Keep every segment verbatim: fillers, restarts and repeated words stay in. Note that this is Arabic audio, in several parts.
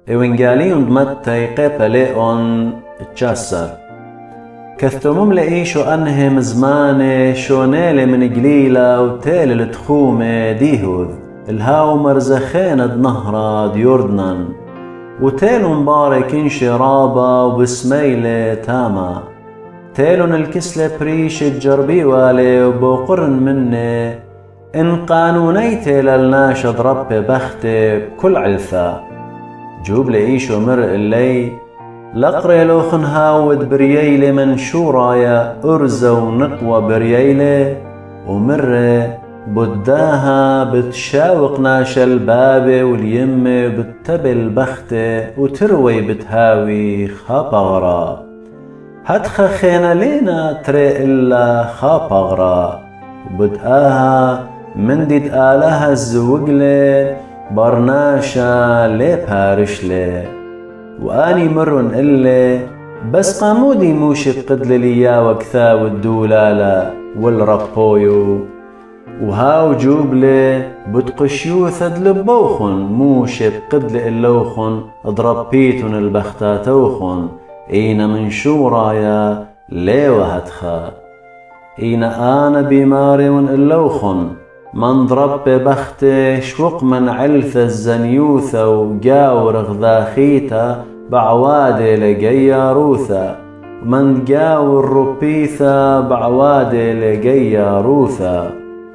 Evangelion Mattei qepeleon tjassar. كثتمم لإيشو أنهم زماني شونيلي من قليلة وتالي لتخومي ديهوذ الهاو مرزخين دنهرة ديوردنان وتالو مباركين شرابة وبسميلة تاما تالون الكسلة بريش الجربي والي وبقرن مني إن قانونيتي للناشد رب بختي بكل علثة جوب لإيشو مر اللي لقري لوخن هاود برييلي منشورايا أرزة ونقوى برييلي ومر بداها بتشاوق ناش البابي واليمي بتبل بختي وتروي بتهاوي خابغرا هتخ خينا لينا تري إلا خابغرا وبدآها من ديد آلها الزوجلي برناشا لي بارشلي واني مرن إلي بس قامودي موشي بقدل ليا وكثا والدولالة والربويو وهاو جوبلي بتقشيو ثدل بوخن موشي بقدل اللوخن ضربيتن البختاتوخن اين من شورايا ليوه هتخا اين انا بماري ون اللوخن من ضرب بختي شوق من علث الزنيوثة وقاور غذاخيتا بعوادي لقيا روثة ومن قاور ربيثة بعوادي لقيا روثة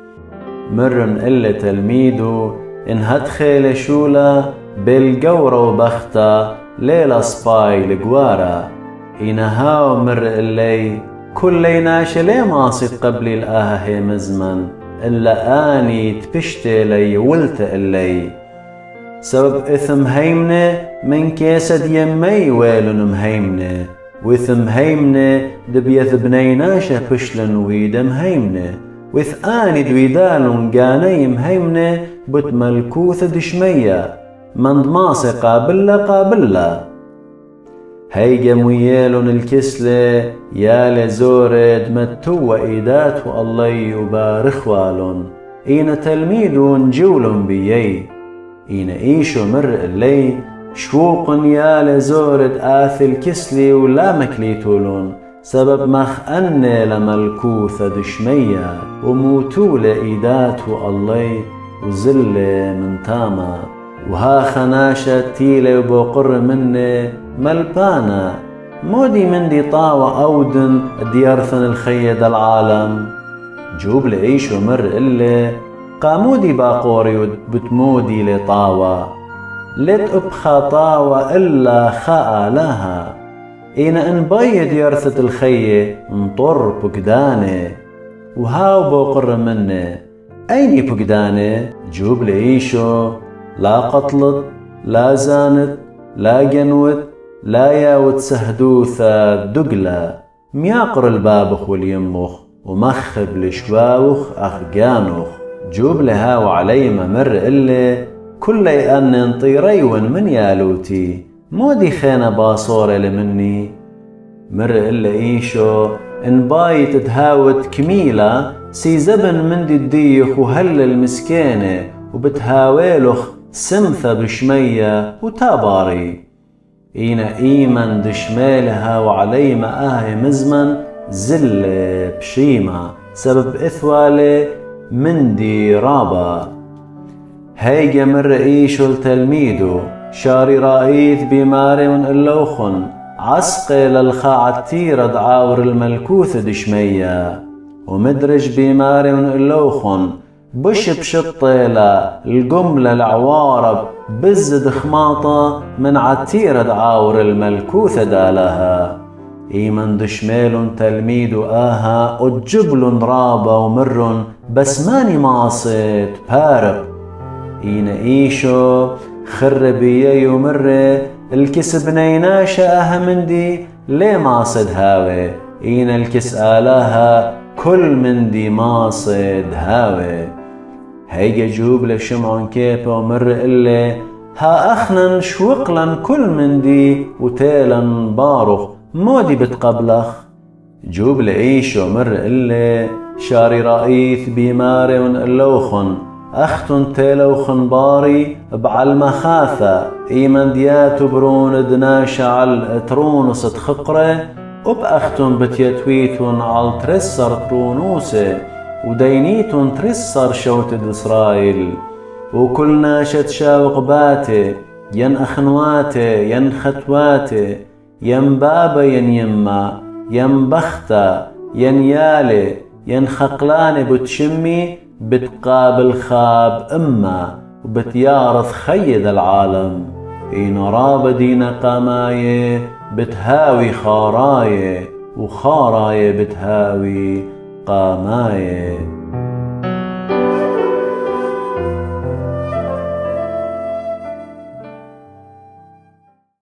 مرن إلا تلميدو إن هتخيل شولا بالقورة وبختا ليلة سباي لقوارا إنهاو مر اللي كل ناشلي ماصد قبلي الآهي مزمن إلا آني تبشتي لي ولت إلي سبب إثم هيمنة من كيسد يمي ويلن مهيمنة وإثم هيمنة دبيث بنيناشة بشلن ويدم هيمنة وإث آني دويدالن قاني مهيمنة بت ملكوث دشمية من دماسي قابلة قابلة هيجا ميالون الكسلة يا لزورد متو إيدات والله يبارخ والون إين تلميدون جولون بيي إين إيشو مر اللي شوق يا لزورد آث الكسلي ولا مكليتولون سبب مخ أني لملكوثة دشمية وموتو لإيدات والله وزل من تاما وها خناشة تيلي وبقر مني ملبانا مودي من دي طاوة أودن ديارثن الخيد العالم جوب لعيش ومر إلي قامودي باقوري بتمودي لطاوة لت أبخى طاوة إلا خاء لها إين إن بيد يرثة الخية انطر بقداني وهاو بقر مني أيني بقداني جوب لعيشو لا قتلت لا زانت لا جنوت لا ياوت سهدوثة دقلة مياقر البابخ واليمخ ومخب لشواوخ أخجانوخ جوب لها وعلي ممر إلي كل أن انطيريون من يالوتي مودي خينا باصورة لمني مر إلا إيشو إن باي تتهاوت كميلة سي زبن من دي الديخ وهل المسكينة وبتهاويلخ سمثة بشمية وتاباري إين إيمن دشمالها وعلي مآهي مزمن زل بشيمة سبب إثوالي من دي رابا هيجا من رئيشو التلميدو شاري رئيث بماري من اللوخن عسقي للخاعة تيرد عاور الملكوث دشمية ومدرج بماري من اللوخن بش بشطيلة القملة العوارب بزد خماطة من عتيرة دعاور الملكوثة دالها إيمن دشميل تلميد آها أجبل رابا ومر بس ماني ماصد بارق إين إيشو خربية يمر الكسب نيناشة أها مندي ليه ماصد هاوي إين الكس آلاها كل مندي ماصد هاوي هيجا جوب لشمعون كيبا ومر إلي ها أخنن شوقلن كل مندي وتيلن باروخ مودي بتقبلخ جوب لعيش ومر إلي شاري رئيث بماري ون اللوخن أختن تيلو خنباري بعالمخاثة إيمن دياتو برون دناشعل اترونس تخقره وبأختن بتيتويتون عال ترسر ترونوسه ودينيتون ترسر شوت إسرائيل وكل ناشت شاوق باتي ين أخنواتي ين ختواتي ين بابا ين يما ين بختا ين يالي ين خقلاني بتشمي بتقابل خاب أما وبتيارث خيد العالم إن راب دين قاماية بتهاوي خاراية وخاراية بتهاوي قاماية.